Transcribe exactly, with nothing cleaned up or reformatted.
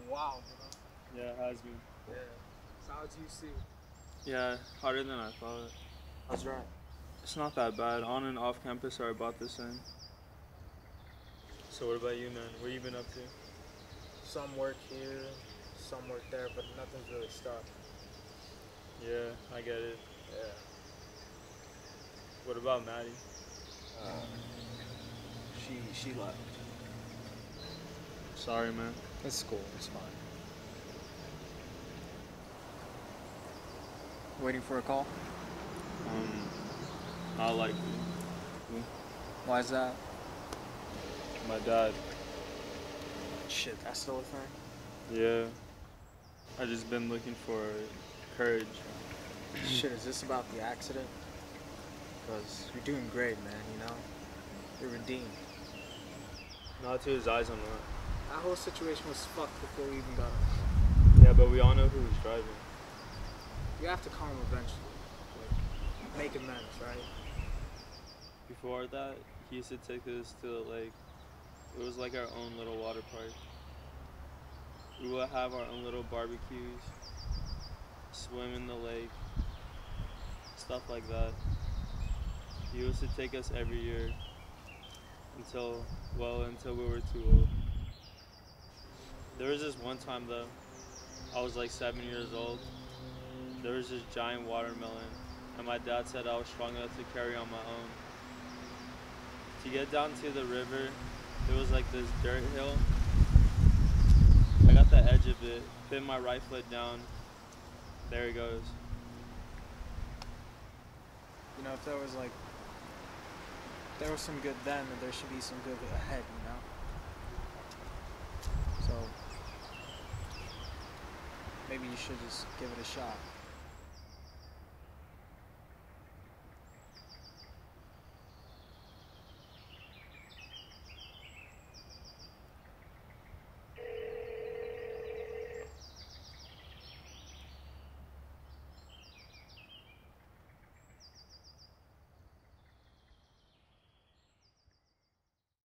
wild, bro. Yeah, it has been. Yeah. So how's U C? Yeah, harder than I thought. How's that? It's not that bad. On and off campus are about the same. So what about you, man? What you been up to? Some work here, some work there, but nothing's really stuck. Yeah, I get it. Yeah. What about Maddie? Uh, she she left. Sorry, man. It's cool. It's fine. Waiting for a call? Um, not likely. Why is that? My dad. Shit, that's still a thing? Yeah. I just been looking for courage. Shit, is this about the accident? Because you're doing great, man, you know? You're redeemed. Not to his eyes, I'm not. That whole situation was fucked before we even got him. Yeah, but we all know who was driving. You have to call him eventually. Like, make amends, right? Before that, he used to take us to the lake. It was like our own little water park. We would have our own little barbecues, swim in the lake, stuff like that. He used to take us every year until, well, until we were too old. There was this one time though, I was like seven years old. There was this giant watermelon, and my dad said I was strong enough to carry on my own. To get down to the river, there was like this dirt hill. I got the edge of it, put my right foot down. There it goes. You know, if there was like, if there was some good then, then there should be some good ahead, you know? So, maybe you should just give it a shot.